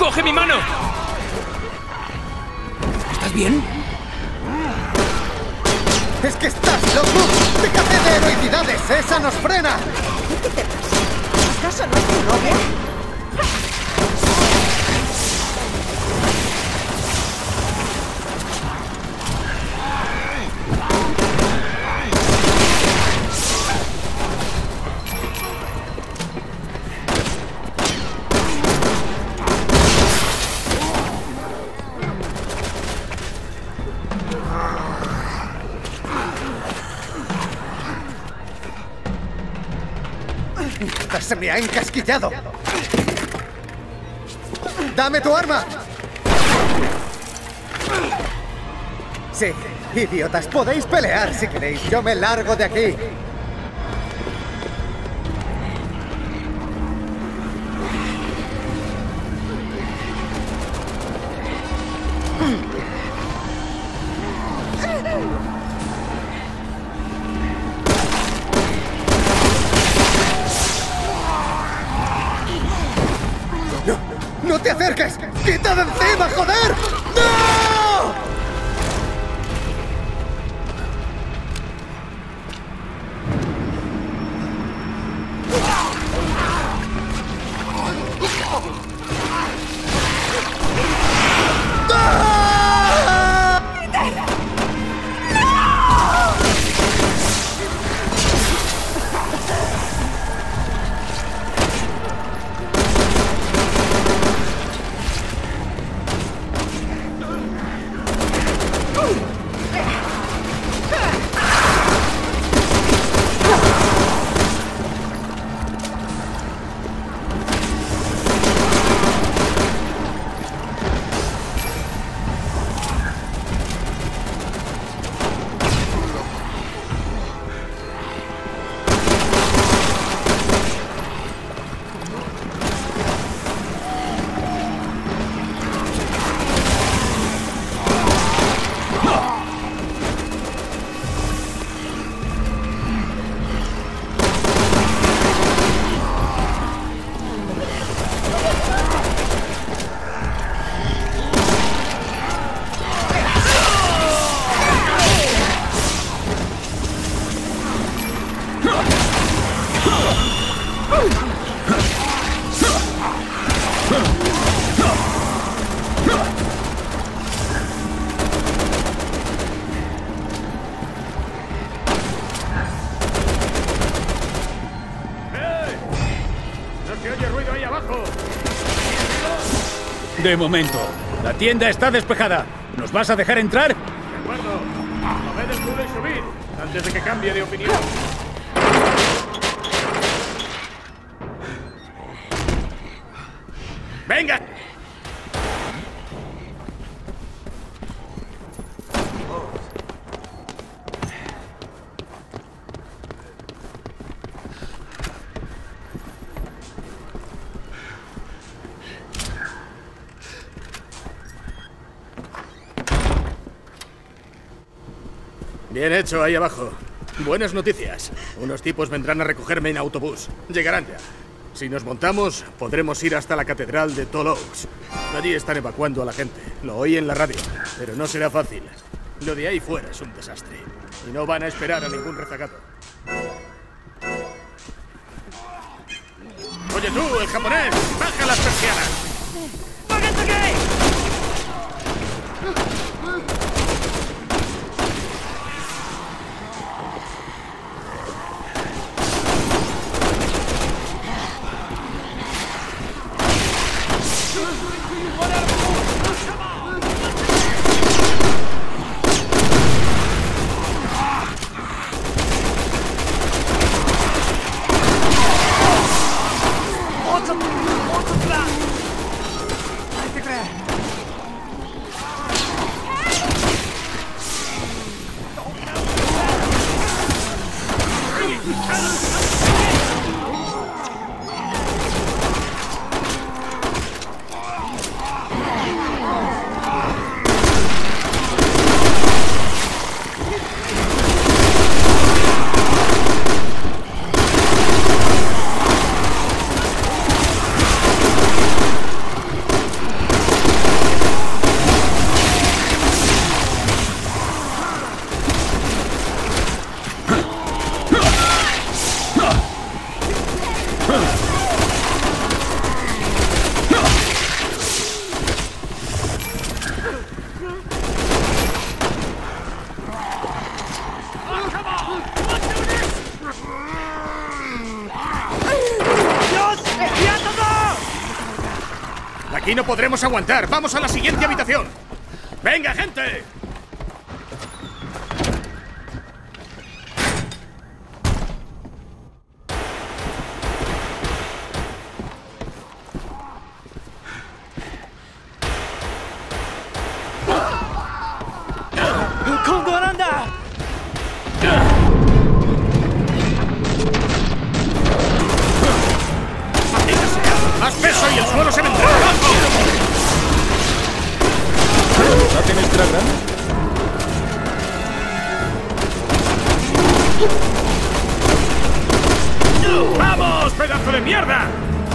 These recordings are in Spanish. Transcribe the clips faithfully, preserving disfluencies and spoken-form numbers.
¡Coge mi mano! ¿Estás bien? ¡Es que estás loco! ¡Déjate de heroicidades! ¡Esa nos frena! ¿Qué te pasa? ¿Acaso no es tu novia? ¡Se me ha encasquillado! ¡Dame tu arma! Sí, idiotas, podéis pelear si queréis. Yo me largo de aquí. ¡No te acerques! ¡Quita de encima, joder! ¡No! De momento, la tienda está despejada. ¿Nos vas a dejar entrar? De acuerdo. Moved el culo y subid, antes de que cambie de opinión. ¡Venga! Bien hecho ahí abajo. Buenas noticias. Unos tipos vendrán a recogerme en autobús. Llegarán ya. Si nos montamos, podremos ir hasta la catedral de Tall Oaks. Allí están evacuando a la gente. Lo oí en la radio. Pero no será fácil. Lo de ahí fuera es un desastre. Y no van a esperar a ningún rezagado. Oye tú, el japonés, baja las persianas. Aquí no podremos aguantar. ¡Vamos a la siguiente habitación! ¡Venga, gente! ¡Más peso y el suelo se vendrá! ¿No tienes dragón? ¡Vamos, pedazo de mierda!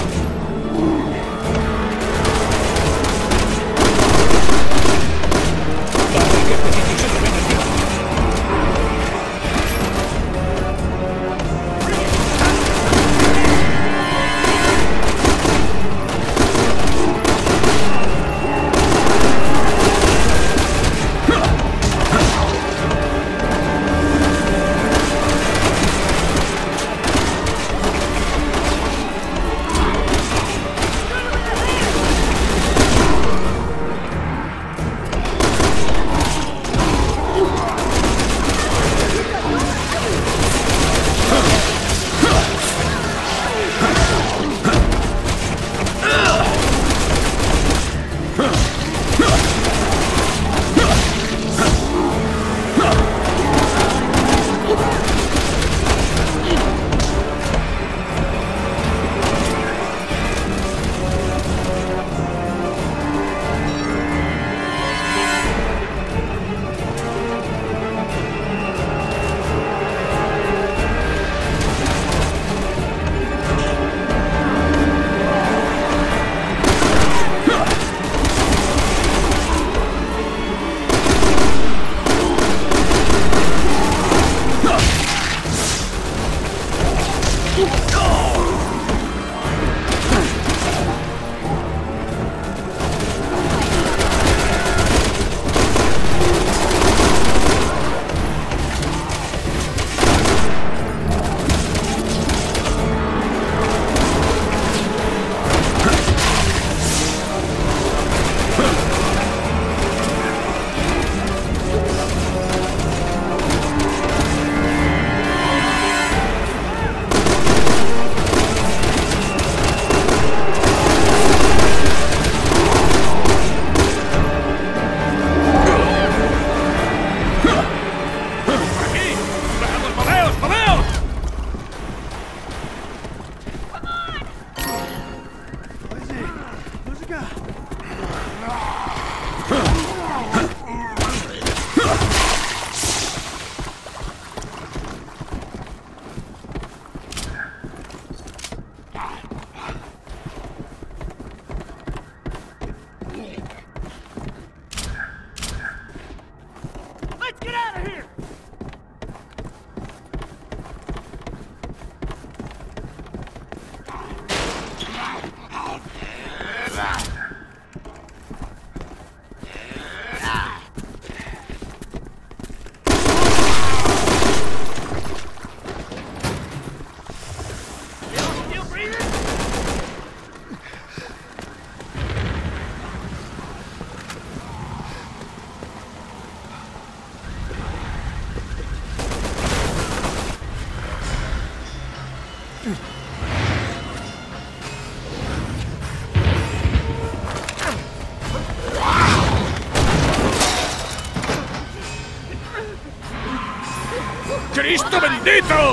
¡Cristo bendito!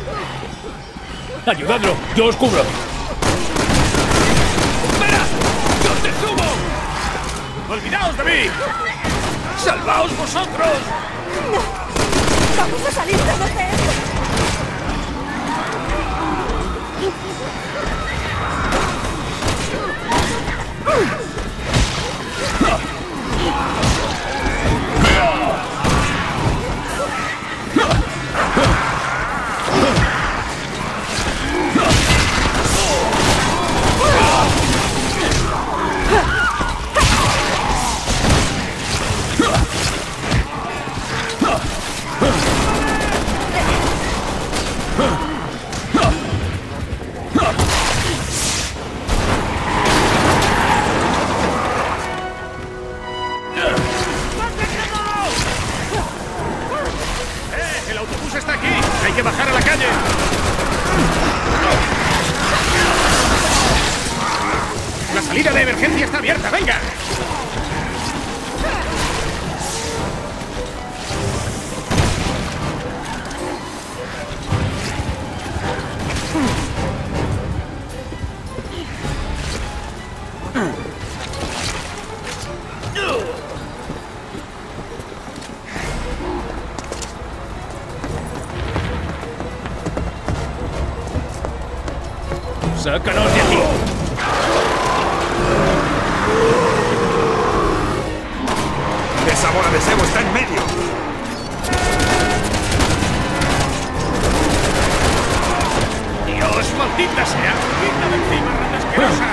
¡Ayudadlo! ¡Yo os cubro! ¡Espera! ¡Yo te subo! ¡Olvidaos de mí! ¡Salvaos vosotros! ¡No! ¡Vamos a salir de donde esto! salida de emergencia está abierta! ¡Venga! ¡Sácanos de aquí! ¡Esa bola de sebo está en medio! ¡Dios, maldita sea! ¡Quita de encima, rata asquerosa!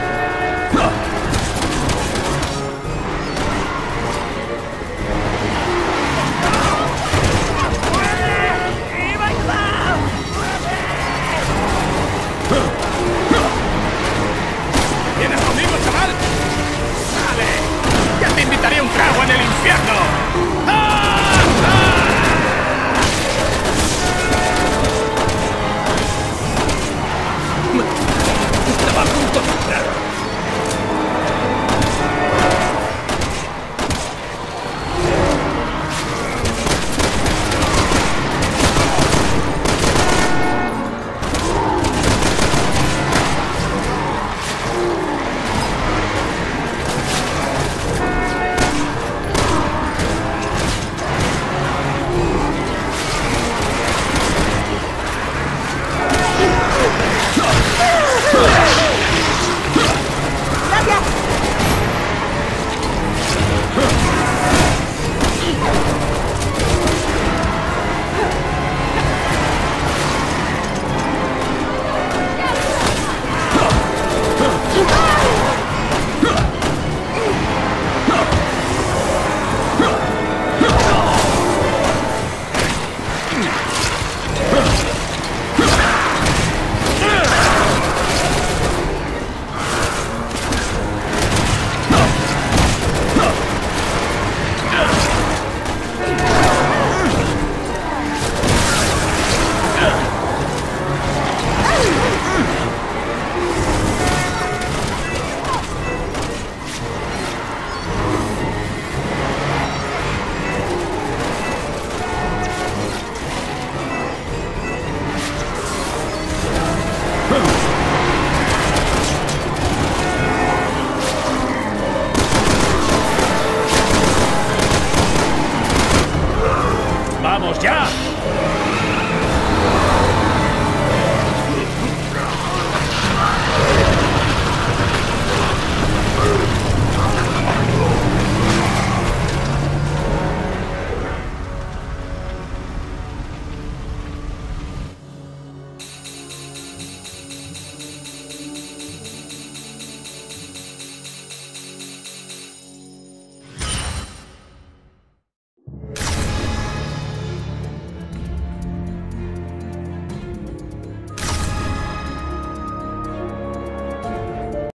¿Vienes conmigo, chaval? ¡Sale! ¡Ya te invitaré a un trago en el infierno! ¡Ah! ¡Ah! Estaba a punto de entrar.